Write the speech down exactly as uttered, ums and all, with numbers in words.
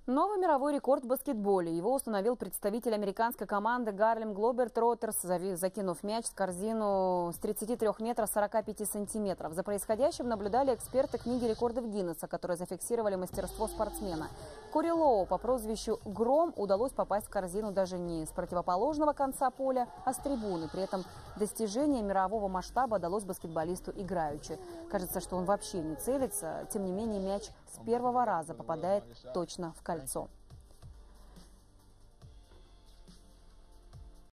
Новый мировой рекорд в баскетболе. Его установил представитель американской команды Гарлем Глобертроттерс, закинув мяч в корзину с тридцати трёх метров сорока пяти сантиметров. За происходящим наблюдали эксперты книги рекордов Гиннесса, которые зафиксировали мастерство спортсмена. Кори Лоу по прозвищу Гром удалось попасть в корзину даже не с противоположного конца поля, а с трибуны. При этом достижение мирового масштаба далось баскетболисту играючи. Кажется, что он вообще не целится. Тем не менее, мяч с первого раза попадает точно в кольцо.